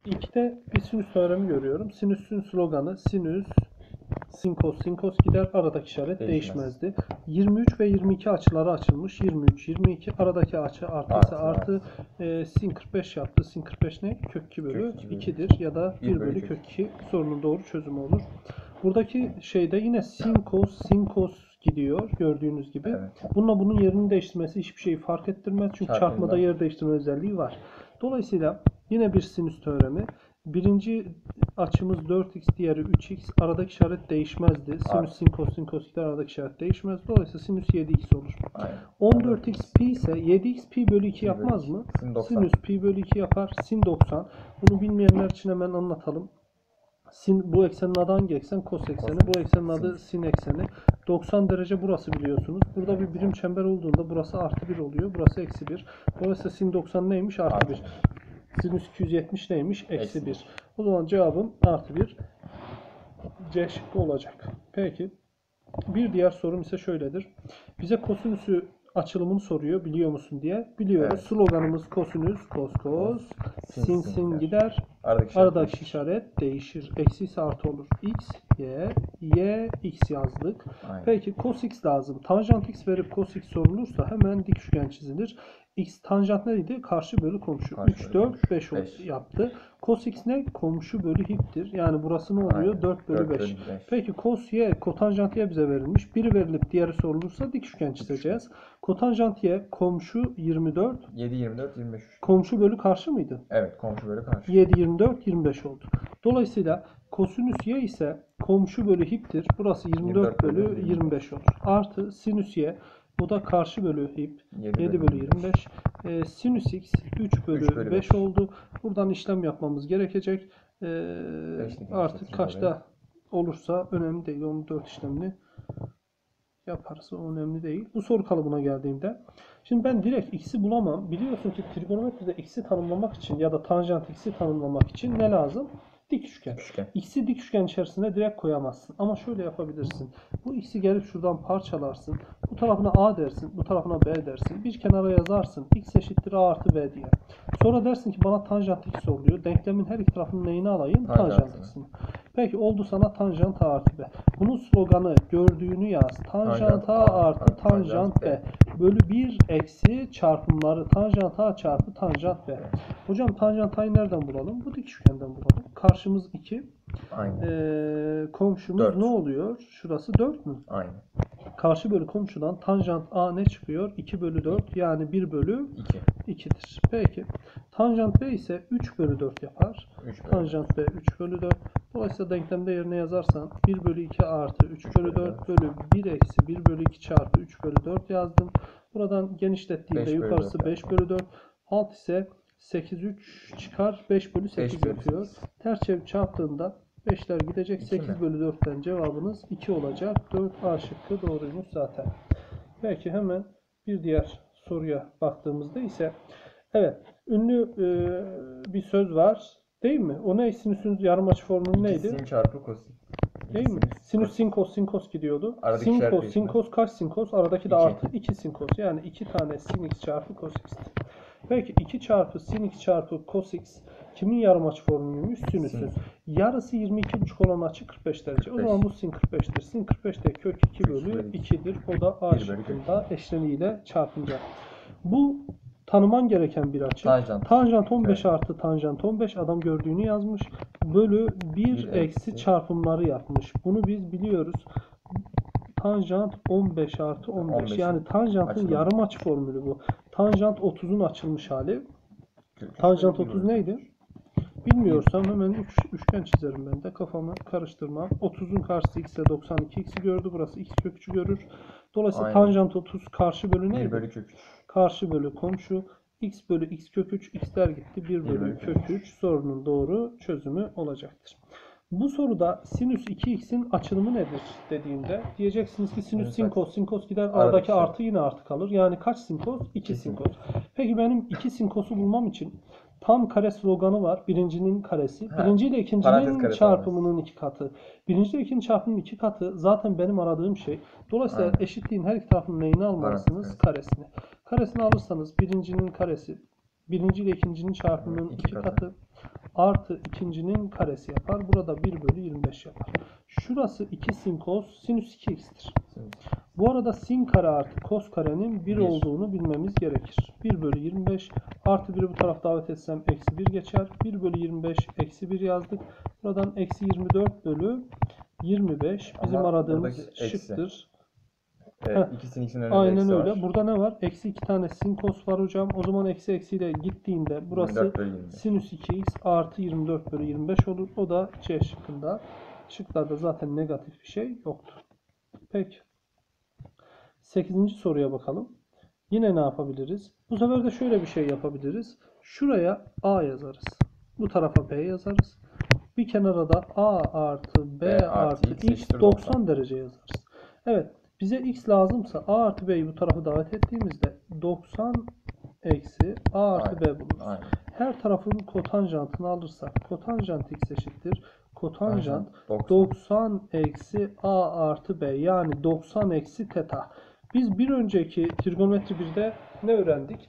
2'de bir sinüs teoremi görüyorum. Sinüsün sloganı sinüs, sin kos gider, aradaki işaret değişmezdi. 23 ve 22 açıları açılmış. 23, 22 aradaki açı artı ise artı. Sin 45 yaptı. Sin 45 ne? Kök 2 bölü 2'dir ya da 1 bölü kök 2 sorunun doğru çözümü olur. Buradaki şeyde yine sin kos gidiyor gördüğünüz gibi. Evet. Bununla bunun yerini değiştirmesi hiçbir şeyi fark ettirmez. Çünkü çarpmada yer değiştirme özelliği var. Dolayısıyla yine bir sinüs teoremi. Birinci açımız 4x, diğeri 3x. Aradaki işaret değişmezdi. Sinüs sin kos gider, aradaki işaret değişmez. Dolayısıyla sinüs 7x olur. Aynen. 14x pi ise 7x pi bölü 2 yapmaz mı? Sinüs pi bölü 2 yapar. Sin 90. Bunu bilmeyenler için hemen anlatalım. Sin bu eksenin adı hangi eksen? Kos ekseni. Bu eksenin adı sin ekseni. 90 derece burası biliyorsunuz. Burada bir birim çember olduğunda burası artı 1 oluyor. Burası eksi 1. Dolayısıyla sin 90 neymiş? Artı 1. Sinüs 270 neymiş? Eksi 1. O zaman cevabım artı 1. C şıkkı olacak. Peki. Bir diğer sorum ise şöyledir. Bize kosinüsü açılımını soruyor. Biliyor musun diye. Biliyoruz. Evet. Sloganımız kosinüs, kos, sin gider. Aradaki işaret değişir. Eksi ise artı olur. X, y, x yazdık. Aynen. Peki cos x lazım. Tanjant x verip cos x sorulursa hemen dik üçgen çizilir. X tanjant neydi? Karşı bölü komşu. 3, 4, 5 yaptı. Cos x ne? Komşu bölü hiptir. Yani burası ne oluyor? Aynen. 4 bölü 5. Peki cos y, kotanjant y bize verilmiş. Biri verilip diğeri sorulursa dik üçgen çizeceğiz. Kotanjant y komşu 24. 7, 24, 25. Komşu bölü karşı mıydı? Evet, komşu bölü karşı. 7, 24, 25 oldu. Dolayısıyla kosinüs y ise komşu bölü hiptir. Burası 24 bölü 25 olur. Artı sinüs y, bu da karşı bölü hip 7 bölü 25. Sinüs x 3 bölü 5 oldu. Buradan işlem yapmamız gerekecek. Artık kaçta olursa önemli değil. Onun 4 işlemini yaparsa önemli değil. Bu soru kalıbına geldiğimde şimdi ben direkt x'i bulamam. Biliyorsun ki trigonometride x'i tanımlamak için ya da tanjant x'i tanımlamak için ne lazım? Dik üçgen. X'i dik üçgen içerisine direkt koyamazsın. Ama şöyle yapabilirsin. Bu x'i gelip şuradan parçalarsın. Bu tarafına a dersin. Bu tarafına b dersin. Bir kenara yazarsın. X eşittir a artı b diye. Sonra dersin ki bana tanjant x soruluyor. Denklemin her iki tarafının neyini alayım? Tanjant x'ini. Peki oldu sana tanjant a artı b. Bunun sloganı gördüğünü yaz. Tanjant a artı tanjant b. Bölü 1 eksi çarpımları tanjant a çarpı tanjant b. Hocam tanjant a'yı nereden bulalım? Bu dik üçgenden bulalım. Karşımız 2. Komşumuz 4. Ne oluyor? Şurası 4 mü? Aynen. Karşı bölü komşudan tanjant a ne çıkıyor? 2 bölü 4 yani 1 bölü 2'dir. Peki. Tanjant b ise 3 bölü 4 yapar. Tanjant b 3 bölü 4. Dolayısıyla denklemde yerine yazarsan 1 bölü 2 artı 3 bölü 4 bölü 1 eksi 1 bölü 2 çarpı 3 bölü 4 yazdım. Buradan genişlettiğimde yukarısı 5 bölü 4. Alt ise 8, 3 çıkar. 5 bölü 8 yapıyor. Ters çevirip çarptığında 5'ler gidecek. 8 bölü 4'ten cevabınız 2 olacak. 4 A şıkkı doğruymuş zaten. Peki hemen bir diğer soruya baktığımızda ise evet ünlü bir söz var. Değil mi? O ne? Sinüsün yarım açı formülü neydi? Sin çarpı kosin. Değil mi? Sinüs sin kos gidiyordu. Sin kos kaç sin kos? Aradaki de 2. artı 2 sin kos. Yani 2 tane sin x çarpı cos x. Peki 2 çarpı sin x çarpı cos x kimin yarım açı formülüymüş? Sinüsün. Yarısı 22,5 olan açı 45 derece. O zaman bu sin 45'tir. Sin 45 de kök 2 bölü 2'dir. O da A şıkkında eşleniğiyle çarpınca. Bu tanıman gereken bir açı. Tanjant 15 artı tanjant 15 adam gördüğünü yazmış. Bölü 1 eksi çarpımları yapmış. Bunu biz biliyoruz. Tanjant 15 artı 15. Yani tanjantın yarım açı formülü bu. Tanjant 30'un açılmış hali. Tanjant 30 neydi? Bilmiyorsam hemen üçgen çizerim ben de. Kafamı karıştırmam. 30'un karşısı x ise 92 x'i gördü. Burası x kök 3'ü görür. Dolayısıyla tanjant 30 karşı bölü neydi? 1 bölü kök 3. Karşı bölü komşu. X bölü x kök 3. X'ler gitti. 1 bölü kök 3 sorunun doğru çözümü olacaktır. Bu soruda sinüs 2x'in açılımı nedir dediğimde diyeceksiniz ki sinüs sin kos gider. Aradaki artı yine artı kalır. Yani kaç sin kos? 2 sin kos. Peki benim 2 sin kos'u bulmam için tam kare sloganı var. Birincinin karesi. Birinci ile ikincinin çarpımının 2 katı. Birinci ile ikincinin çarpımının 2 katı zaten benim aradığım şey. Dolayısıyla eşitliğin her iki tarafının neyini almalısınız? Karesini. Karesini alırsanız birincinin karesi. Birinci ile ikincinin çarpımının 2 katı. artı ikincinin karesi yapar. Burada 1 bölü 25 yapar. Şurası 2 sin cos sinüs 2x'tir. Bu arada sin kare artı cos karenin 1 olduğunu bilmemiz gerekir. 1 bölü 25 artı 1'i bu tarafa davet etsem eksi 1 geçer. 1 bölü 25 eksi 1 yazdık. Buradan eksi 24 bölü 25 bizim Ama aradığımız buradaki eksi. şıktır. İkisinin önünde Aynen eksi öyle. var. Burada ne var? Eksi 2 tane sin cos var hocam. O zaman eksi eksiyle gittiğinde burası 24 bölü 25. sinüs 2x artı 24 bölü 25 olur. O da C şıkkında. Şıklarda zaten negatif bir şey yoktur. Peki. 8. soruya bakalım. Yine ne yapabiliriz? Bu sefer de şöyle bir şey yapabiliriz. Şuraya A yazarız. Bu tarafa B yazarız. Bir kenara da A artı B artı X 90 derece yazarız. Evet. Bize X lazımsa A artı B'yi bu tarafa davet ettiğimizde 90 eksi A artı B buluruz. Aynen. Her tarafın kotanjantını alırsak kotanjant X eşittir. Kotanjant 90 eksi A artı B yani 90 eksi teta. Biz bir önceki trigonometri 1'de ne öğrendik?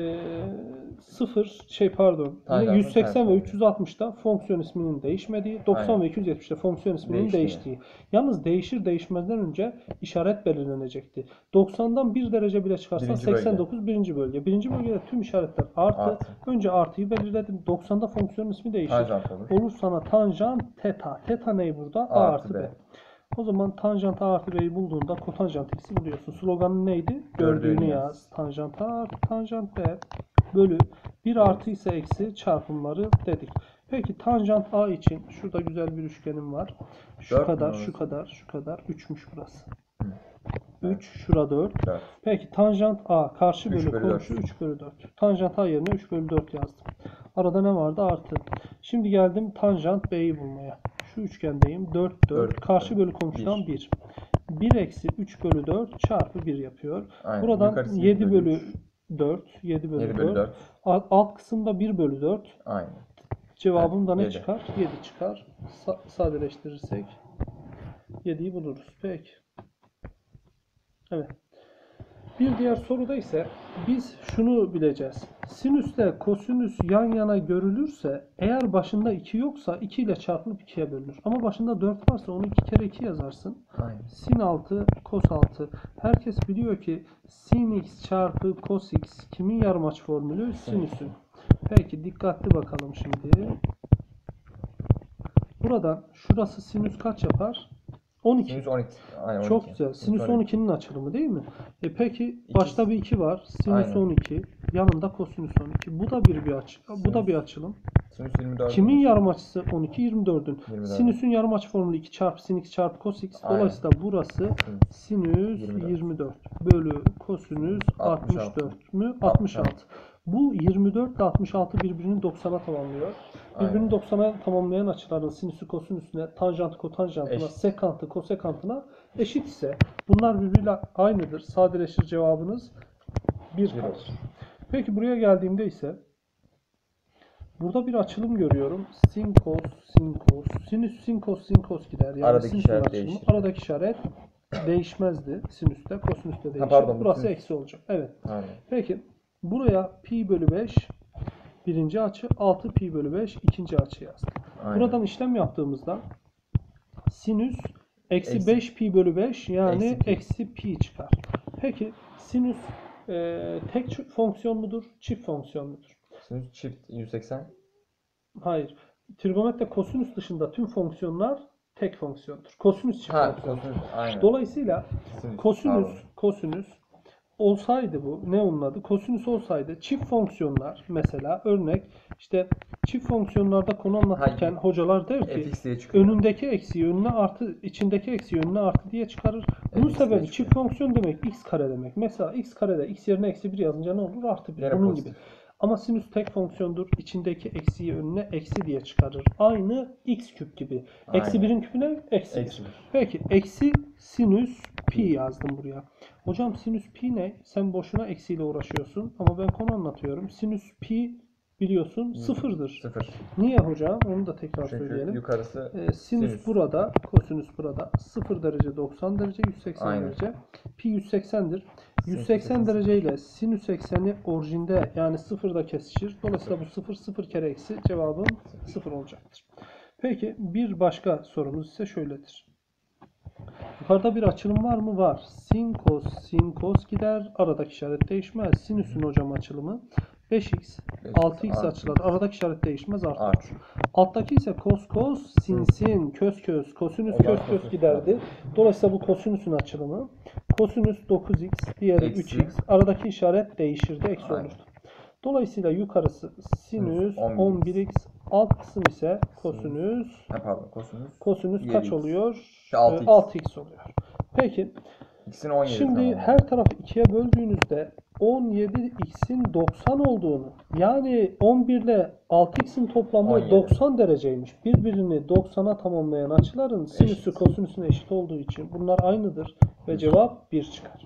180 ve 360'da fonksiyon isminin değişmediği, 90 Aynen. ve 270'de fonksiyon isminin değiştiği. Yalnız değişir değişmezden önce işaret belirlenecekti. 90'dan 1 derece bile çıkarsan 89 birinci bölge. Birinci bölgede tüm işaretler artı. Önce artıyı belirledim. 90'da fonksiyon ismi değişir. Olur sana tanjant teta. Teta ne burada? A artı B. O zaman tanjant A artı B'yi bulduğunda kotanjant X'i buluyorsun. Sloganın neydi? Gördüğünü yaz. Tanjant A artı tanjant B bölü 1 artı ise eksi çarpımları dedik. Peki tanjant A için şurada güzel bir üçgenim var. Şu kadar, şu kadar, şu kadar. 3'müş burası. 3, şura 4. Peki tanjant A karşı bölü komşu 3 bölü 4. Tanjant A yerine 3 bölü 4 yazdım. Arada ne vardı? Artı. Şimdi geldim tanjant B'yi bulmaya. Şu üçgendeyim. 4, 4. Karşı bölü komşudan 1. 1 eksi 3 bölü 4 çarpı 1 yapıyor. Aynen. Buradan Yukarısı 7 bölü 4. 7 bölü 4. Alt kısımda 1 bölü 4. Aynen. Cevabım da ne çıkar? 7 çıkar. Sadeleştirirsek 7'yi buluruz. Peki. Evet. Bir diğer soruda ise biz şunu bileceğiz. Sinüsle kosinüs yan yana görülürse eğer başında 2 yoksa 2 ile çarpılıp 2'ye bölünür. Ama başında 4 varsa onu 2 kere 2 yazarsın. Aynen. Sin 6 cos 6. Herkes biliyor ki sin x çarpı cos x kimin yarmaç formülü? Sinüsün. Peki dikkatli bakalım şimdi. Buradan şurası sinüs kaç yapar? 12. Sinüs 12. Aynen, 12. Çok güzel. Sinüs 12'nin açılımı değil mi? Peki başta bir 2 var. Sinüs 12. Yanında kosinüs 12. Bu da bir açılım. Bu da bir açılım. Sinüs 24. Kimin yarım açısı 12? 24'ün. Sinüsün yarım açı formülü 2 çarpı sin x çarpı cos x. Dolayısıyla burası sinüs 24 bölü kosinüs 64 mü? 66. Bu 24 ile 66 birbirini 90'a tamamlıyor. Birbirini 90'a tamamlayan açıların sinüsü kosinüsüne, tanjantı kotanjantına, sekantı kosekantına eşit ise bunlar birbiriyle aynıdır. Sadeleşir cevabınız 1 kalır. Peki buraya geldiğimde ise burada bir açılım görüyorum. Sin cos, sin cos, sinüs sin cos, sin cos gider. Yani aradaki işaret değişir. Aradaki işaret değişmezdi. Sinüste, kosinüste değişir. Burası eksi olacak. Evet. Aynen. Peki buraya pi bölü 5 birinci açı, 6 pi bölü 5 ikinci açı yazdık. Buradan işlem yaptığımızda sinüs eksi 5 pi bölü 5 yani eksi pi çıkar. Peki sinüs tek fonksiyon mudur? Çift fonksiyon mudur? Sinüs çift 180. Hayır. Trigonometride kosinüs dışında tüm fonksiyonlar tek fonksiyondur. Kosinüs çift fonksiyon. Dolayısıyla kosinüs olsaydı bu ne onun adı? Kosinüs olsaydı çift fonksiyonlar mesela örnek işte çift fonksiyonlarda konu anlatırken hocalar der ki önündeki eksiği önüne artı içindeki eksiği önüne artı diye çıkarır. Bunun sebebi çift fonksiyon demek x kare demek. Mesela x karede x yerine eksi 1 yazınca ne olur? Artı 1. Bunun gibi. Ama sinüs tek fonksiyondur. İçindeki eksiği önüne eksi diye çıkarır. Aynı x küp gibi. Eksi 1'in küpüne eksi 1. Peki eksi sinüs pi yazdım buraya. Hocam sinüs pi ne? Sen boşuna eksiyle uğraşıyorsun. Ama ben konu anlatıyorum. Sinüs pi biliyorsun sıfırdır. 0. Niye hocam? Onu da tekrar Çünkü söyleyelim. yukarısı Sinüs burada, kosinüs burada. 0 derece 90 derece, 180 Aynen. derece. Pi 180'dir. Sinüs 180 derece ile sinüs ekseni orijinde yani sıfırda kesişir. Dolayısıyla bu 0 0 kere eksi cevabım 0 olacaktır. Peki bir başka sorumuz ise şöyledir. Yukarıda bir açılım var mı? Var. Sin cos gider. Aradaki işaret değişmez. Sinüsün hocam açılımı 5x, 6x açılar. Aradaki işaret değişmez. Artı. Alttaki ise cos sin kös kosinüs kös giderdi. Dolayısıyla bu kosinüsün açılımı. Kosinüs 9x, diğeri Eksi. 3x. Aradaki işaret değişirdi. Eksi olurdu. Dolayısıyla yukarısı sinüs 11x, alt kısım ise kosinüs. Kosinüs kaç 7x. oluyor? 6x. 6x oluyor. Peki. X'in 17. Şimdi her tarafı 2'ye böldüğünüzde 17x'in 90 olduğunu, yani 11 ile 6x'in toplamı 17. 90 dereceymiş. Birbirini 90'a tamamlayan açıların sinüsü kosinüsüne eşit olduğu için bunlar aynıdır ve cevap 1 çıkar.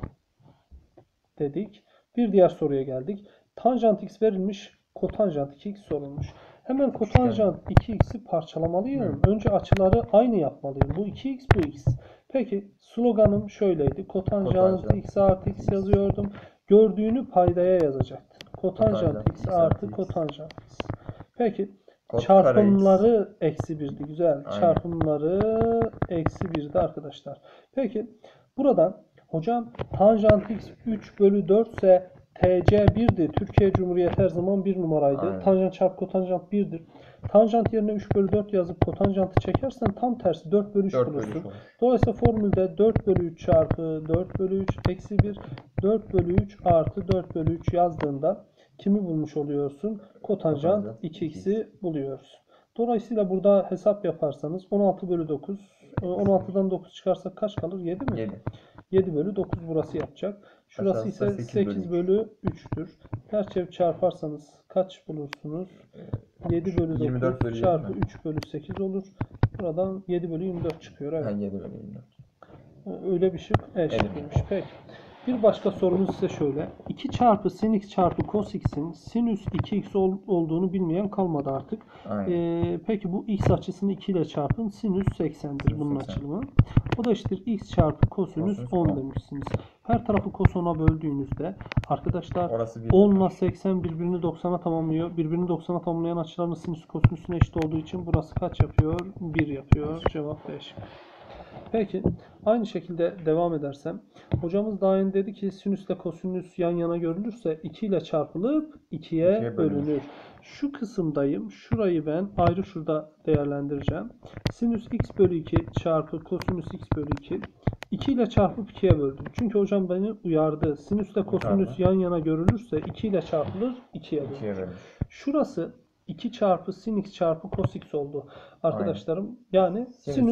Dedik. Bir diğer soruya geldik. Tanjant x verilmiş, kotanjant 2x sorulmuş. Hemen kotanjant 2x'i parçalamalıyım. Önce açıları aynı yapmalıyım. Bu 2x, bu x. Peki sloganım şöyleydi. Kotanjant x artı x yazıyordum. Gördüğünü paydaya yazacaktım. Kotanjant x artı kotanjant x. Peki çarpımları eksi 1'di. Güzel. Aynen. Çarpımları eksi 1'di arkadaşlar. Peki buradan hocam tanjant x 3 bölü 4 ise TC 1'di. Türkiye Cumhuriyeti her zaman 1 numaraydı. Aynen. Tanjant çarpı kotanjant 1'dir. Tanjant yerine 3 bölü 4 yazıp kotanjantı çekersen tam tersi 4 bölü 3 bulursun. Dolayısıyla formülde 4 bölü 3 çarpı 4 bölü 3 eksi 1 4 bölü 3 artı 4 bölü 3 yazdığında kimi bulmuş oluyorsun? Kotanjant 2x'i buluyoruz. Dolayısıyla burada hesap yaparsanız 16 bölü 9 16'dan 9 çıkarsak kaç kalır? 7 mi? 7. 7 bölü 9 burası yapacak. Şurası ise 8 bölü 3'tür. Ters çevirip çarparsanız kaç bulursunuz? 7 bölü 9 çarpı 3 bölü 8 olur. Buradan 7 bölü 24 çıkıyor. Evet. 7 bölü 24. Öyle bir şık şıkkıymış. Peki. Bir başka sorumuz ise şöyle. 2 çarpı sin x çarpı cos x'in sinüs 2x olduğunu bilmeyen kalmadı artık. Peki bu x açısını 2 ile çarpın. Sinüs 80'dir bunun açılımı. O da eşittir x çarpı kosinüs 10 demişsiniz. Her tarafı cos 10'a böldüğünüzde arkadaşlar 10 ile 80 birbirini 90'a tamamlıyor. Birbirini 90'a tamamlayan açıların sinüs kosinüsüne eşit olduğu için burası kaç yapıyor? 1 yapıyor. Cevap D şıkkı. Peki aynı şekilde devam edersem hocamız daha önce dedi ki sinüsle kosinüs yan yana görülürse 2 ile çarpılıp 2'ye bölünür. Şu kısımdayım. Şurayı ben ayrı şurada değerlendireceğim. Sinüs x bölü 2 çarpı kosinüs x bölü 2 2 ile çarpıp 2'ye böldüm. Çünkü hocam beni uyardı. Sinüsle kosinüs yan yana görülürse 2 ile çarpılır 2'ye bölünür. Şurası 2 çarpı sin x çarpı cos x oldu. Arkadaşlarım yani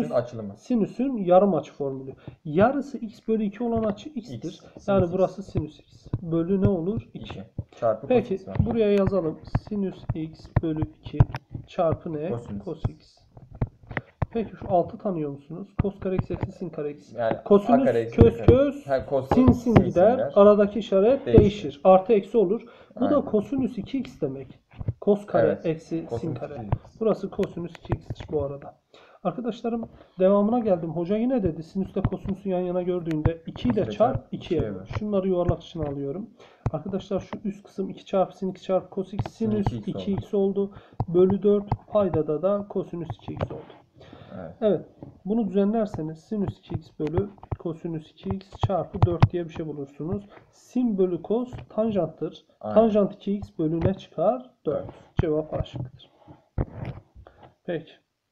sinüsün yarım açı formülü. Yarısı x bölü 2 olan açı x'tir. Yani burası sinüs x. Bölü ne olur? 2. Peki buraya yazalım. Sinüs x bölü 2 çarpı ne? Cos x. Peki şu 6 tanıyor musunuz? Cos kare x eksi sin kare x. Yani kosinüs kös sin gider. Aradaki işaret değişir. Artı eksi olur. Bu da kosinüs 2x demek. Cos kare eksi sin kare. Burası kosinüs 2x'tir bu arada. Arkadaşlarım devamına geldim. Hoca yine dedi sinüsle kosinüsü yan yana gördüğünde 2 ile çarp 2'ye böl. Şunları yuvarlak içine alıyorum. Arkadaşlar şu üst kısım 2 çarpı sin 2 çarpı cos x sinüs 2x oldu. Bölü 4 paydada da kosinüs 2x oldu. Evet. Bunu düzenlerseniz sinüs 2x bölü kosinüs 2x çarpı 4 diye bir şey bulursunuz. Sin bölü cos tanjanttır. Tanjant 2x bölü ne çıkar? 4. Cevap A şıkkıdır. Peki.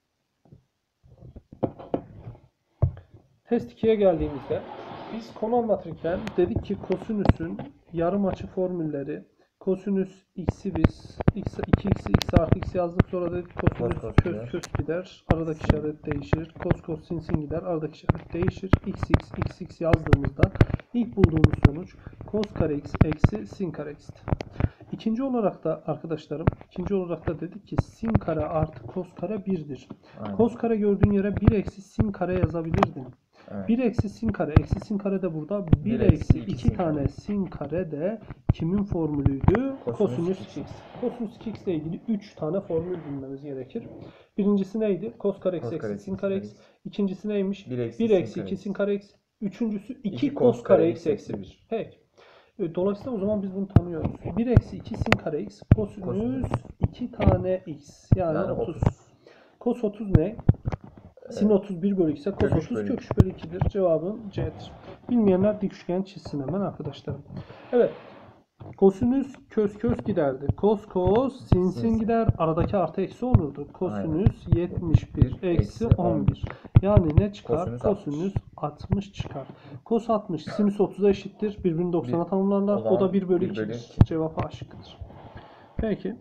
Test 2'ye geldiğimizde biz konu anlatırken dedik ki kosinüsün yarım açı formülleri kosinüs x'i biz 2x'i x artı x yazdık. Sonra dedik kosinüs kös gider. Aradaki işaret değişir. Kos sin gider. Aradaki işaret değişir. x yazdığımızda ilk bulduğumuz sonuç cos kare x eksi sin kare x'ti. İkinci olarak da arkadaşlarım dedik ki sin kare artı cos kare 1'dir. Cos kare gördüğün yere 1 eksi sin kare yazabilirdin. Evet. 1 eksi sin kare. Eksi sin kare de burada. 1 1 eksi eksi 2 tane sin kare de kimin formülüydü? Kosinüs Kosinüs x. Kosinüs x ile ilgili 3 tane formül bilmemiz gerekir. Birincisi neydi? Kos kare x eksi sin kare x. İkincisi neymiş? 1 eksi 2 sin kare x. Üçüncüsü 2 kos kare x eksi 1. Peki. Dolayısıyla o zaman biz bunu tanıyoruz. 1 eksi 2 sin kare x kosinüs 2 tane x. Yani 30. Kos 30 ne? Sin 31 bölü x'e kos 30 kök 3 bölü 2'dir. Cevabım C'dir. Bilmeyenler dik üçgen çizsin hemen arkadaşlarım. Evet. Kosinüs kös giderdi. Kos sin gider. Aradaki artı eksi olurdu. Kosinüs 71 eksi 11. Yani ne çıkar? Kosinüs 60 çıkar. Kos 60 sinüs 30'a eşittir. Birbirini 90'a tamamlarlar. O da 1 bölü 2'dir. Cevap A şıkkıdır. Peki.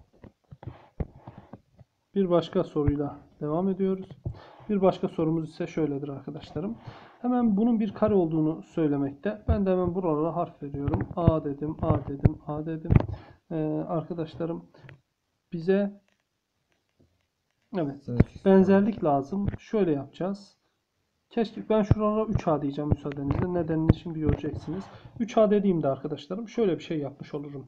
Bir başka soruyla devam ediyoruz. Bir başka sorumuz ise şöyledir arkadaşlarım. Hemen bunun bir kare olduğunu söylemekte. Ben de hemen buralara harf veriyorum. A dedim, A dedim, A dedim. Arkadaşlarım bize evet benzerlik lazım. Şöyle yapacağız. Keşke ben şuralara 3A diyeceğim müsaadenizle. Nedenini şimdi göreceksiniz. 3A dediğimde arkadaşlarım şöyle bir şey yapmış olurum.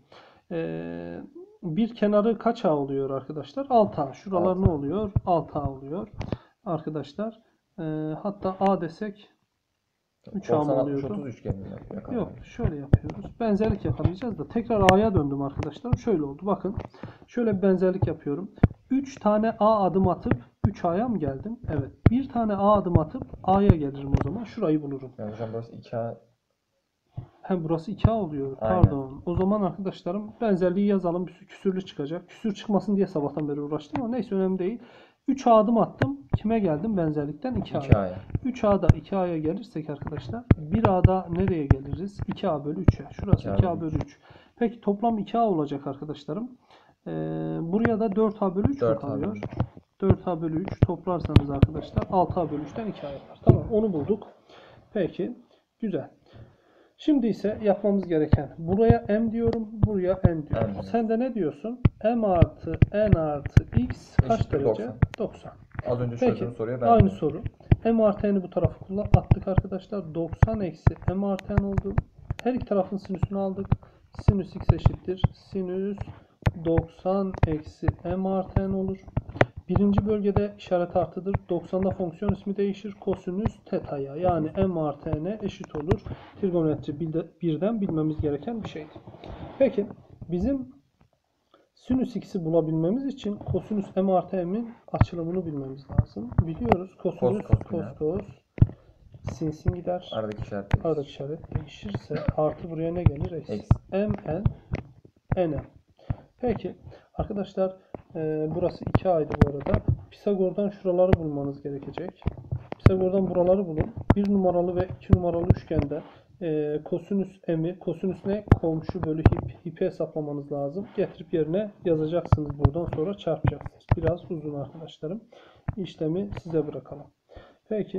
Bir kenarı kaç A oluyor arkadaşlar? 6A. Şuralar ne oluyor? 6A oluyor. Arkadaşlar hatta A desek 3A mı oluyordu? Yok, şöyle yapıyoruz. Benzerlik yakalayacağız da tekrar A'ya döndüm arkadaşlar. Şöyle oldu. Bakın. Şöyle bir benzerlik yapıyorum. 3 tane A adım atıp 3A'ya mı geldim? Evet. Bir tane A adım atıp A'ya gelirim o zaman. Şurayı bulurum. Yani hocam burası 2A. Hem burası 2A oluyor. Aynen. Pardon. O zaman arkadaşlarım benzerliği yazalım. Bir küsürlü çıkacak. Küsür çıkmasın diye sabahtan beri uğraştım ama neyse önemli değil. 3 adım attım. Kime geldim? Benzerlikten 2A'ya. 3A'da 2A'ya gelirsek arkadaşlar 1A'da nereye geliriz? 2A bölü 3'e. Şurası 2A bölü 3. Peki toplam 2A olacak arkadaşlarım. Buraya da 4A bölü 3 mü kalıyor? 4A bölü 3 toplarsanız arkadaşlar 6A bölü 3'ten 2A yapar. Tamam, onu bulduk. Peki. Güzel. Şimdi ise yapmamız gereken buraya m diyorum, buraya n diyorum. Sen de ne diyorsun? M artı n artı x kaç derece? 90. Az önce çözdüğüm soruya ben aynı soru. M artı n'i bu tarafa attık arkadaşlar. 90 eksi m artı n oldu. Her iki tarafın sinüsünü aldık. Sinüs x eşittir. Sinüs 90 eksi m artı n olur. Birinci bölgede işaret artıdır. 90'da fonksiyon ismi değişir. Kosinüs teta'ya yani m artı n'e eşit olur. Trigonometri birden bilmemiz gereken bir şeydir. Peki bizim sinüs x'i bulabilmemiz için kosinüs m artı m'in açılımını bilmemiz lazım. Biliyoruz. Kosinüs kos sin gider. Aradaki işaret değişirse artı buraya ne gelir? Eksi. M n. Peki arkadaşlar burası 2A'ydı bu arada. Pisagor'dan şuraları bulmanız gerekecek. Pisagor'dan buraları bulun. 1 numaralı ve 2 numaralı üçgende kosinüs m'i, kosinüs ne? Komşu bölü hip'i hesaplamanız lazım. Getirip yerine yazacaksınız. Buradan sonra çarpacaksınız. Biraz uzun arkadaşlarım. İşlemi size bırakalım. Peki.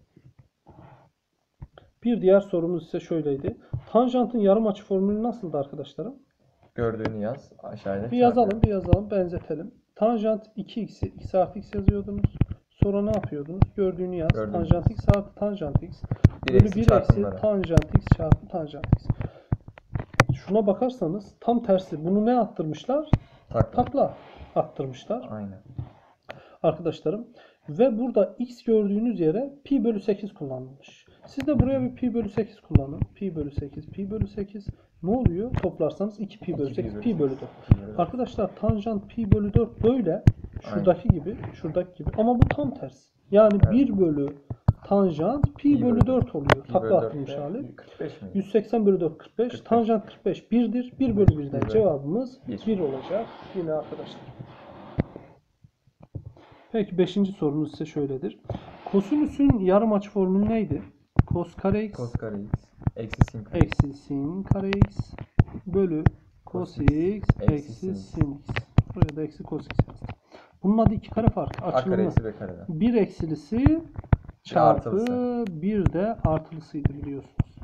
Bir diğer sorumuz ise şöyleydi. Tanjantın yarımaçı formülü nasıldı arkadaşlarım? Gördüğünü yaz. Aşağıya bir yazalım, benzetelim. Tanjant 2x'i x artı x yazıyordunuz. Sonra ne yapıyordunuz? Gördüğünü yaz. Tanjant x artı tanjant x. Bölü 1 eksi tanjant x çarpı tanjant x. Şuna bakarsanız tam tersi. Bunu ne attırmışlar? Takla attırmışlar. Aynen. Arkadaşlarım. Ve burada x gördüğünüz yere pi bölü 8 kullanılmış. Siz de buraya bir pi bölü 8 kullanın. Pi bölü 8, pi bölü 8. Ne oluyor? Toplarsanız 2 pi bölü 8, pi bölü 4. Arkadaşlar tanjant pi bölü 4 böyle. Şuradaki gibi. Ama bu tam tersi. Yani 1 bölü tanjant pi bölü 4 oluyor. Takla attırmış hali. 180 bölü 4 45. Tanjant 45 1'dir. 1 bölü 1'den cevabımız 1 olacak. Yine arkadaşlar. Peki 5. sorumuz ise şöyledir. Kosinüsün yarımaçı formülü neydi? Kos kare x eksi sin kare x bölü cos x eksi sin x. Buraya da eksi cos x yazdım. Bunun adı iki kare farkı. Açılımı. Bir eksilisi çarpı bir de artılısıydı biliyorsunuz.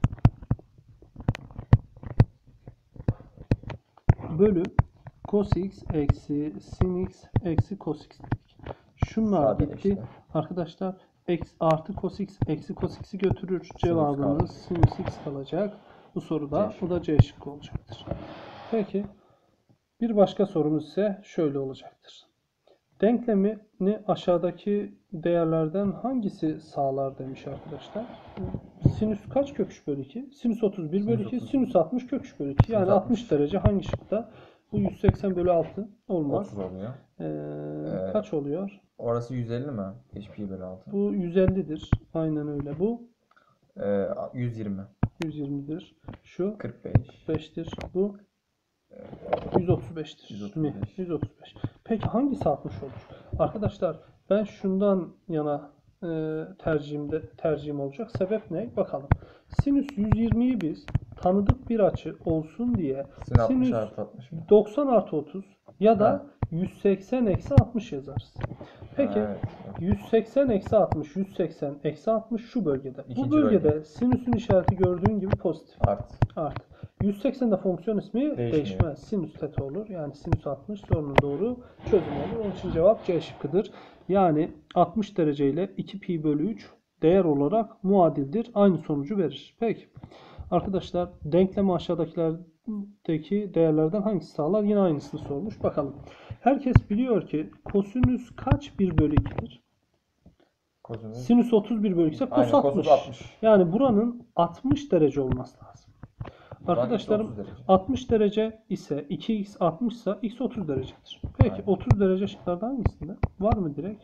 Bölü cos x eksi sin x eksi cos x dedik. Şunlar bitti. Arkadaşlar artı cos x eksi cos x'i götürür. Cevabımız sinüs x kalacak. Bu soruda bu da C şıkkı olacaktır. Peki bir başka sorumuz ise şöyle olacaktır. Denklemini aşağıdaki değerlerden hangisi sağlar demiş arkadaşlar. Sinüs kaç kök 3 bölü 2? Sinüs 31 bölü 2. Sinüs 60 kök 3 bölü 2. Yani 60 derece hangi şıkta? Bu 180 bölü 6 olmaz. 30 oluyor. Kaç oluyor? Orası 150 mi? Pi bölü 6. Bu 150'dir. Aynen öyle. Bu 120. 120'dir. Şu 45. 45'tir. Bu 135'tir. 135. 135. Peki hangisi 60 olur? Arkadaşlar ben şundan yana tercihim olacak. Sebep ne? Bakalım. Sinüs 120'yi biz tanıdık bir açı olsun diye Sinüs 60 mı? 90 artı 30 ya da 180 eksi 60 yazarız. Peki evet. 180 eksi 60, 180 eksi 60 şu bölgede. İkinci bu bölgede bölge. Sinüsün işareti gördüğün gibi pozitif. Art. 180'de fonksiyon ismi değişmez. Sinüs teta olur. Yani sinüs 60 sorunun doğru çözümü olur. Onun için cevap C şıkkıdır. Yani 60 derece ile 2 pi bölü 3 değer olarak muadildir. Aynı sonucu verir. Peki. Arkadaşlar denklemi aşağıdakilerdeki değerlerden hangisi sağlar? Yine aynısını sormuş. Bakalım. Herkes biliyor ki kosinüs kaç 1 bölü 2'dir? Sinüs 31 bölü 2 ise kos 60. Yani buranın 60 derece olması lazım. Arkadaşlarım 60 derece ise 2x 60 ise x 30 derecedir. Peki aynen. 30 derece şıklarda hangisinde? Var mı direkt?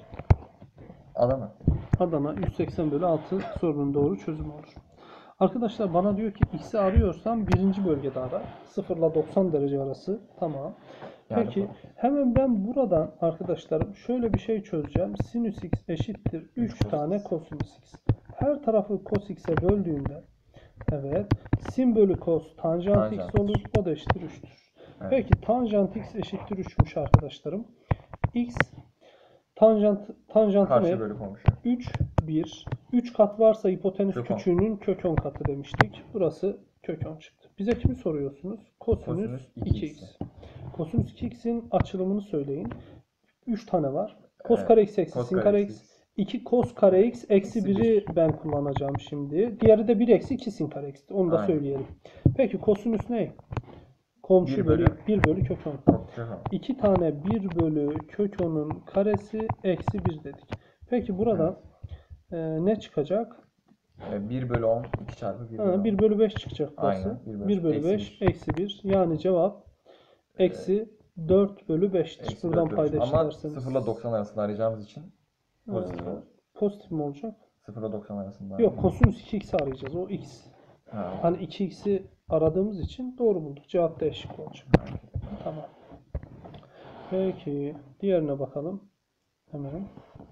Adana 180 bölü 6 sorunun doğru çözümü olur. Arkadaşlar bana diyor ki x'i arıyorsam birinci bölgede ara. 0 ile 90 derece arası. Tamam. Peki hemen ben buradan arkadaşlarım şöyle bir şey çözeceğim. Sinüs x eşittir 3 tane kosinüs x. Her tarafı cos x'e böldüğümde evet. Sin bölü cos tanjant x olur. O da eşittir 3'tür. Evet. Peki tanjant x eşittir 3'müş arkadaşlarım. X tanjantı ne? 3, 1. 3 kat varsa hipotenüs küçüğünün kök 10 katı demiştik. Burası kök 10 çıktı. Bize kimi soruyorsunuz? Kosinüs 2x. Kosinüs 2x'in açılımını söyleyin. 3 tane var. Kos kare x eksi sin kare x. 2 cos kare x eksi 1'i ben kullanacağım şimdi. Diğeri de 1 eksi 2 sin kare x. Onu da söyleyelim. Peki kosinüs ne? Komşu bölü 1 bölü kök 10. 2 tane 1 bölü kök 10'un karesi eksi 1 dedik. Peki buradan ne çıkacak? 1 bölü 10 2 çarpı 1 bölü 10. 1 bölü 5 çıkacak burası. 1 bölü 5 eksi 1. Yani cevap eksi 4 bölü 5'tir. Buradan payda eşitlerseniz. Ama 0 ile 90 arasında arayacağımız için pozitif olur. Pozitif mi olacak? 0 ile 90 arasında. Yok, kosinüs 2x'i arayacağız. O x. Hani 2x'i aradığımız için doğru bulduk. Cevap da eşit olacak. Tamam. Peki. Diğerine bakalım. Hemen.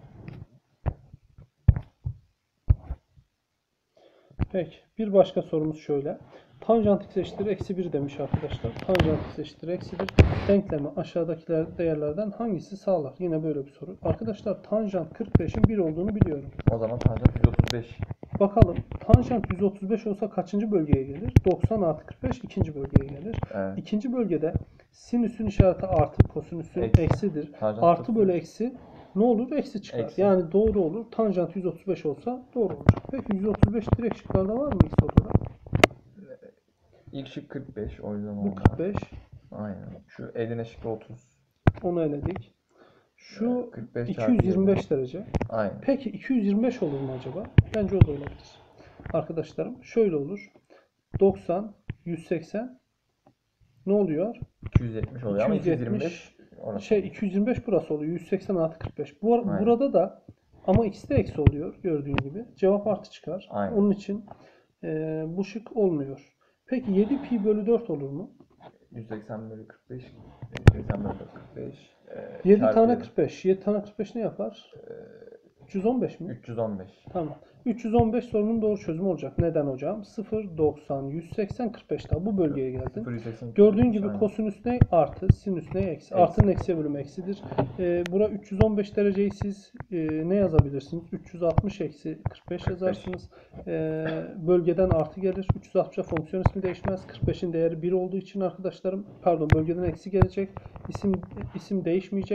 Peki. Bir başka sorumuz şöyle. Tanjant x eşittir eksi 1 demiş arkadaşlar. Tanjant x eşittir eksi 1. Denklemi aşağıdakiler değerlerden hangisi sağlar? Yine böyle bir soru. Arkadaşlar tanjant 45'in 1 olduğunu biliyorum. O zaman tanjant 135. Bakalım. Tanjant 135 olsa kaçıncı bölgeye gelir? 90 artı 45 ikinci bölgeye gelir. Evet. İkinci bölgede sinüsün işareti artı, kosinüsün eksidir. Tanjant artı 35. Bölü eksi ne olur? Eksi çıkar. Eksi. Yani doğru olur. Tanjant 135 olsa doğru olur. Peki 135 direkt şıklarda var mı ilk soruda? İlk şık 45. O yüzden bu 45. Aynen. Şu eline şıklı 30. Onu eledik. Şu 45 225 derece. Aynen. Peki 225 olur mu acaba? Bence o da olabilir. Arkadaşlarım şöyle olur. 90, 180 ne oluyor? 270 oluyor 270, ama 225 burası oluyor. 180 artı 45. Burada da ama ikisi de eksi oluyor gördüğün gibi. Cevap artı çıkar. Aynen. Onun için bu şık olmuyor. Peki 7 pi bölü 4 olur mu? 180 bölü 45. 180 bölü 45. 7 tane 45. 7 tane 45 ne yapar? 315 mi? 315. Tamam. 315 sorunun doğru çözümü olacak. Neden hocam? 0, 90, 180, 45 daha bu bölgeye geldin. 0, gördüğün gibi kosinüs ne? Artı, sinüs ne? Eksi. Artının eksiye bölümü eksidir. Bura 315 dereceyi siz ne yazabilirsiniz? 360 eksi 45 yazarsınız. Bölgeden artı gelir. 360'a fonksiyon ismi değişmez. 45'in değeri 1 olduğu için arkadaşlarım, pardon, bölgeden eksi gelecek. İsim değişmeyecek.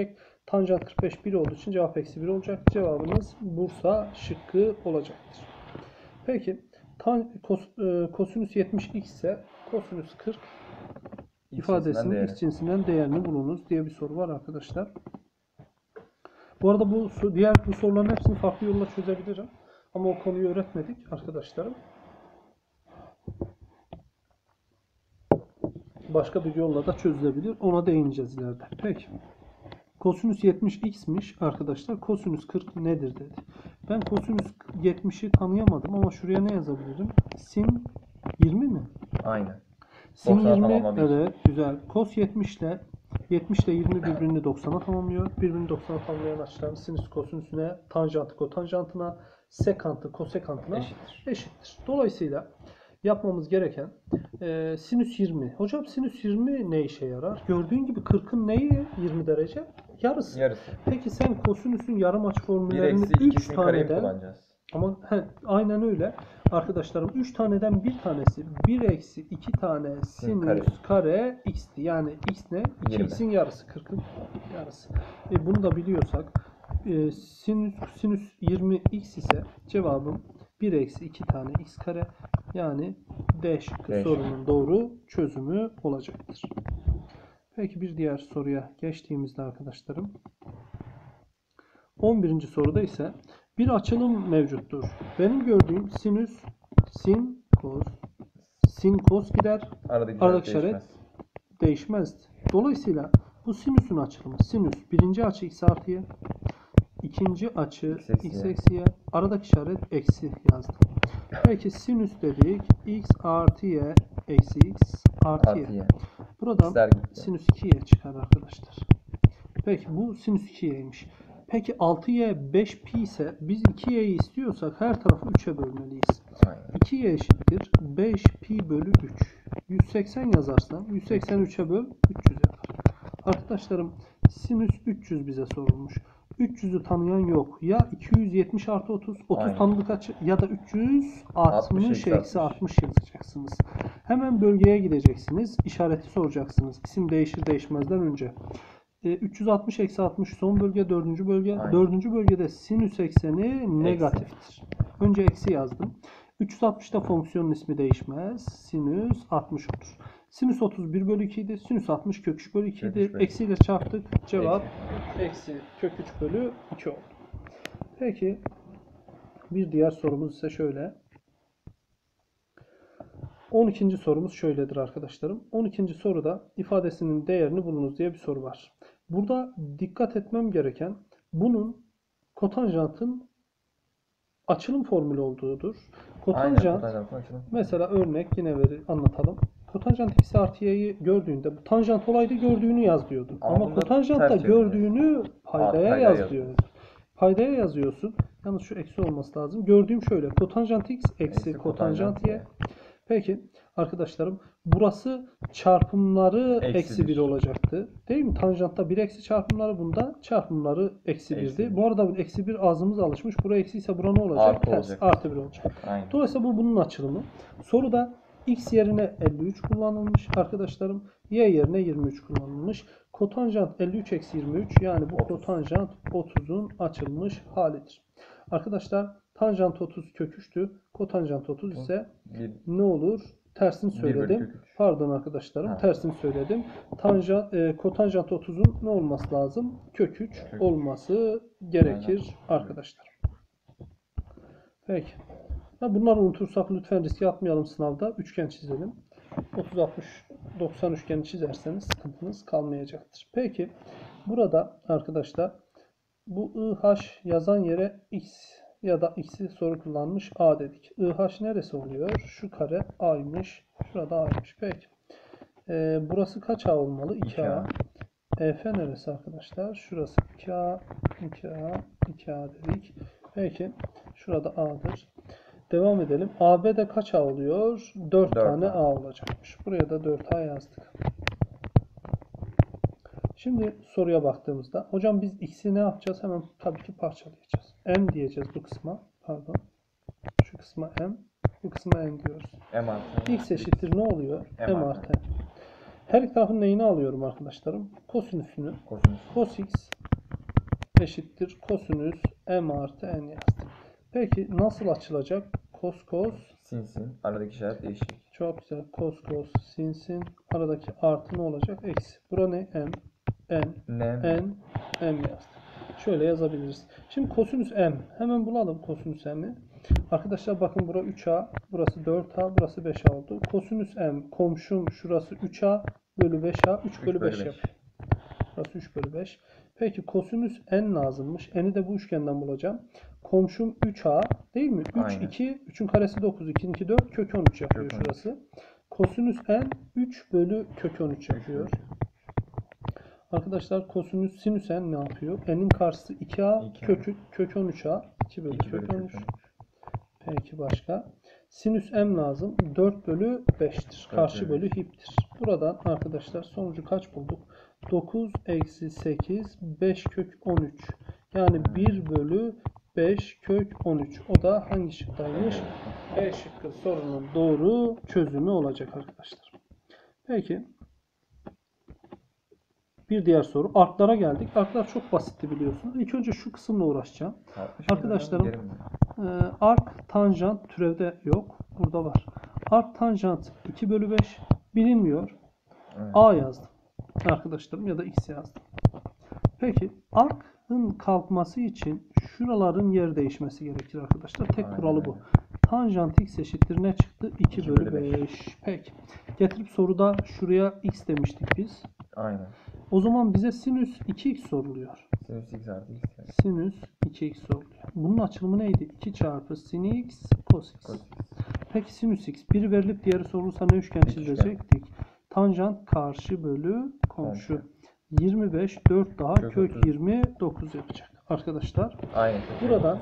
Tanjant 45 1 olduğu için cevap eksi 1 olacak. Cevabınız Bursa şıkkı olacaktır. Peki kosinüs 70 x ise kosinüs 40 ifadesinin x cinsinden değerini bulunuz diye bir soru var arkadaşlar. Bu arada bu soruların hepsini farklı yolla çözebilirim. Ama o konuyu öğretmedik arkadaşlarım. Başka bir yolla da çözülebilir. Ona değineceğiz ileride. Peki. Kosinüs 70 x'miş arkadaşlar. Kosinüs 40 nedir dedi. Ben kosinüs 70'i tanıyamadım ama şuraya ne yazabilirim? Sin 20 mi? Aynen. Sin 20 evet güzel. Kos 70 ile 20 birbirini 90'a tamamlıyor. Birbirini 90'a tamamlayan açıların sinüs kosinüsüne, tanjantı kotanjantına, sekantı kosekantına eşittir. Dolayısıyla yapmamız gereken sinüs 20. Hocam sinüs 20 ne işe yarar? Gördüğün gibi 40'ın neyi 20 derece? Yarısı. Peki sen kosinüsün yarım açı formüllerini 3 taneden ama aynen öyle. Arkadaşlarım 3 taneden bir tanesi 1 eksi 2 tane sinüs kare x'ti. Yani x ne? 2x'in yarısı. 40'ın yarısı. Bunu da biliyorsak sinüs 20 x ise cevabım 1 eksi 2 tane x kare. Yani D şıkkı sorunun doğru çözümü olacaktır. Peki bir diğer soruya geçtiğimizde arkadaşlarım 11. soruda ise bir açılım mevcuttur. Benim gördüğüm sinüs, sin kos gider. Aradaki işaret değişmezdi. Dolayısıyla bu sinüsün açılımı. Sinüs birinci açı x artı y. İkinci açı x eksi y. Aradaki işaret eksi yazdım. Peki sinüs dedik. X artı y eksi x artı y. Buradan sinüs 2y çıkar arkadaşlar. Peki bu sinüs 2y'ymiş. Peki 6y 5pi ise biz 2y'yi istiyorsak her tarafı 3'e bölmeliyiz. 2y eşittir 5pi bölü 3. 180 yazarsam 183'e böl 300 yapar. Arkadaşlarım sinüs 300 bize sorulmuş. 300'ü tanıyan yok. Ya 270 artı 30 tanıdık açı ya da 360 eksi 60 yazacaksınız. Hemen bölgeye gideceksiniz. İşareti soracaksınız. İsim değişir değişmezden önce. 360 eksi 60 son bölge 4. bölge. Aynen. 4. bölgede sinüs ekseni negatiftir. Önce eksi yazdım. 360'da fonksiyonun ismi değişmez. Sinüs 60 olur. Sinüs 31 bölü 2 idi. Sinüs 60 kök 3 bölü 2 idi. Eksiyle çarptık. Cevap eksi kök 3 bölü 2 oldu. Peki bir diğer sorumuz ise şöyle. 12. sorumuz şöyledir arkadaşlarım. 12. soruda ifadesinin değerini bulunuz diye bir soru var. Burada dikkat etmem gereken bunun kotanjantın açılım formülü olduğudur. Kotanjant mesela örnek yine anlatalım. Kotanjant x artı y'yi gördüğünde bu tanjant olaydı gördüğünü yaz diyordu. Ama kotanjantta gördüğünü paydaya yaz diyor. Paydaya yazıyorsun. Yalnız şu eksi olması lazım. Gördüğüm şöyle. Kotanjant x eksi kotanjant y. Peki arkadaşlarım burası çarpımları eksi 1 olacaktı. Değil mi? Tanjantta 1 eksi çarpımları bunda çarpımları eksi 1'di. Bu arada eksi 1 ağzımız alışmış. Buraya eksi ise bura ne olacak? Artı 1 olacak. Aynen. Dolayısıyla bu bunun açılımı. Soruda x yerine 53 kullanılmış arkadaşlarım. Y yerine 23 kullanılmış. Kotanjant 53 eksi 23 yani bu kotanjant 30'un açılmış halidir. Arkadaşlar tanjant 30 kök 3'tü. Kotanjant 30 ise ne olur? Tersini söyledim. Pardon arkadaşlarım. Tersini söyledim. Kotanjant 30'un ne olması lazım? Kök 3 olması gerekir arkadaşlar. Peki. Bunları unutursak lütfen riske atmayalım sınavda. Üçgen çizelim. 30, 60, 90 üçgeni çizerseniz sıkıntınız kalmayacaktır. Peki. Burada arkadaşlar bu IH yazan yere X ya da X'i soru kullanmış A dedik. IH neresi oluyor? Şu kare A'ymış. Şurada A'ymış. Peki. Burası kaç A olmalı? 2A. EF neresi arkadaşlar? Şurası 2A, 2A, 2A dedik. Peki. Şurada A'dır. Devam edelim. AB'de kaç A oluyor? 4 tane A olacakmış. Buraya da 4A yazdık. Şimdi soruya baktığımızda hocam biz x'i ne yapacağız? Hemen tabii ki parçalayacağız. M diyeceğiz bu kısma. Pardon. Şu kısma M. Bu kısma N diyoruz. M artı. X eşittir ne oluyor? M artı N. Her iki tarafın neyini alıyorum arkadaşlarım? Kosinüsünü. Cos x eşittir kosinüs m artı n yazdım. Peki nasıl açılacak? Kos Sin. Aradaki işaret değişik. çok güzel. Kos sin aradaki artı ne olacak? Eksi. Bura ne? N yazdım. Şöyle yazabiliriz. Şimdi kosinüs m. Hemen bulalım kosinüs m'i. Arkadaşlar bakın bura 3a, burası 4a, burası 5a oldu. Kosinüs m komşum şurası 3a bölü 5a, 3 bölü 5 yapıyor. Burası 3 bölü 5. Peki kosinüs n lazımmış. N'i de bu üçgenden bulacağım. Komşum 3a değil mi? 3, Aynen. 2, 3'ün karesi 9, 2'nin 2, 4, kök 13 yapıyor Kök 13. şurası. Kosinüs n 3 bölü kök 13 yapıyor. Arkadaşlar kosinüs sinüs n ne yapıyor? N'in karşısı 2a, kök 13a. 2 bölü kök 13. Peki başka? Sinüs m lazım. 4 bölü 5'tir. Karşı bölü hiptir. Buradan arkadaşlar sonucu kaç bulduk? 9 eksi 8 5 kök 13. Yani 1 bölü 5 kök 13. O da hangi şıktaymış? B şıkkı sorunun doğru çözümü olacak arkadaşlar. Peki. Bir diğer soru. Arklara geldik. Arklar çok basitti biliyorsunuz. İlk önce şu kısımla uğraşacağım. Arkadaşlarım ark tanjant türevde yok. Burada var. Ark tanjant 2 bölü 5 bilinmiyor. Evet. A yazdım. Arkadaşlarım ya da X yazdım. Peki arkın kalkması için şuraların yer değişmesi gerekir arkadaşlar. Tek kuralı bu. Tanjant x eşittir ne çıktı? 2 bölü 5. Peki. Getirip soruda şuraya x demiştik biz. Aynen. O zaman bize sinüs 2x soruluyor. Sinüs x artı x. Sinüs 2x soruluyor. Bunun açılımı neydi? 2 çarpı sin x cos x. Peki sinüs x. Biri verilip diğeri sorulsa ne üçgen çizecektik? Tanjant karşı bölü komşu. 25 4 daha kök 29 yapacak. Arkadaşlar aynen. buradan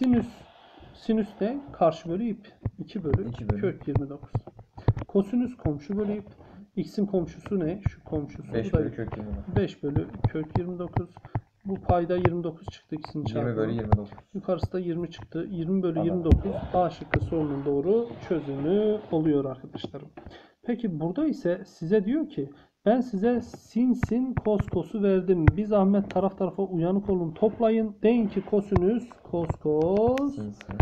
sinüs de karşı bölü ip. 2 bölü kök 29. Kosinüs komşu bölü ip. X'in komşusu ne? Şu komşusu. 5 bölü kök 29. 5 bölü kök 29. Bu payda 29 çıktı ikisinin çarpımı. 20 bölü 29. Yukarısı da 20 çıktı. 20 bölü 29 A şıkkı sorunun doğru çözümü oluyor arkadaşlarım. Peki burada ise size diyor ki ben size sin kos'u verdim. Bir zahmet taraf tarafa uyanık olun, toplayın. Deyin ki kosinüs kos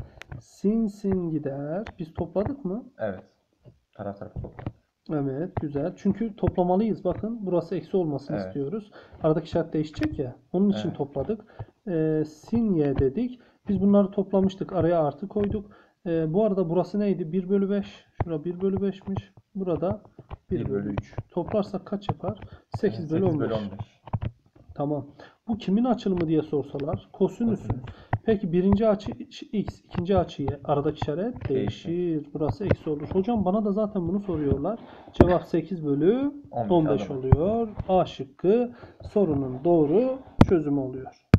sin gider. Biz topladık mı? Evet. Taraf tarafa topladık. Evet, güzel. Çünkü toplamalıyız. Bakın burası eksi olmasını istiyoruz. Aradaki işaret değişecek ya. Onun için topladık. Sin y dedik. Biz bunları toplamıştık. Araya artı koyduk. Bu arada burası neydi? 1 bölü 5. Şura 1 bölü 5'miş. Burada 1 bölü 3. Toplarsak kaç yapar? 8 bölü 15. Tamam. Bu kimin açılımı diye sorsalar? Kosinüsün. Peki birinci açı x, ikinci açı y. Aradaki işaret değişir. Burası eksi olur. Hocam bana da zaten bunu soruyorlar. Cevap 8 bölü 15 oluyor. A şıkkı sorunun doğru çözümü oluyor.